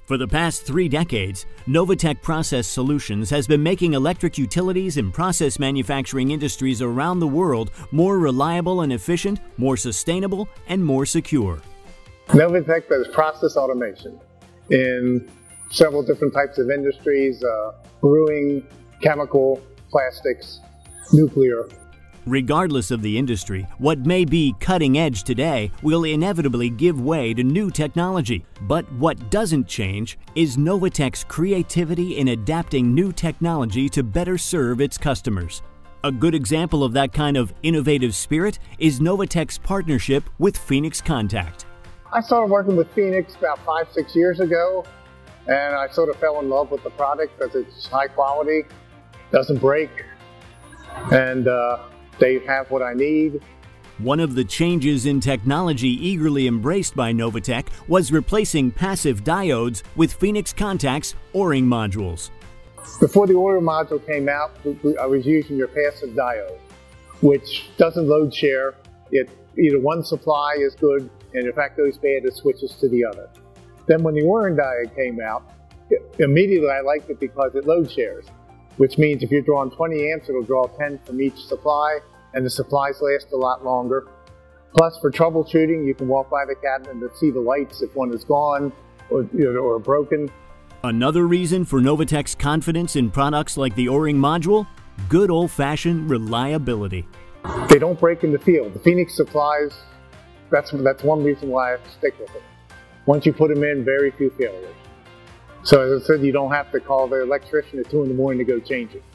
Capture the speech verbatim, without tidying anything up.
For the past three decades, NovaTech Process Solutions has been making electric utilities and process manufacturing industries around the world more reliable and efficient, more sustainable, and more secure. NovaTech does process automation in several different types of industries, uh, brewing, chemical, plastics, nuclear. Regardless of the industry, what may be cutting edge today will inevitably give way to new technology. But what doesn't change is NovaTech's creativity in adapting new technology to better serve its customers. A good example of that kind of innovative spirit is NovaTech's partnership with Phoenix Contact. I started working with Phoenix about five, six years ago, and I sort of fell in love with the product because it's high quality, doesn't break, and uh, they have what I need. One of the changes in technology eagerly embraced by NovaTech was replacing passive diodes with Phoenix Contact's ORING modules. Before the ORING module came out, I was using your passive diode, which doesn't load share. It, either one supply is good, and if that goes bad, it switches to the other. Then when the ORING diode came out, immediately I liked it because it load shares, which means if you're drawing twenty amps, it'll draw ten from each supply, and the supplies last a lot longer. Plus, for troubleshooting, you can walk by the cabinet and see the lights if one is gone or, you know, or broken. Another reason for NovaTech's confidence in products like the ORING module? Good old-fashioned reliability. They don't break in the field. The Phoenix supplies, that's, that's one reason why I stick with it. Once you put them in, very few failures. So as I said, you don't have to call the electrician at two in the morning to go change it.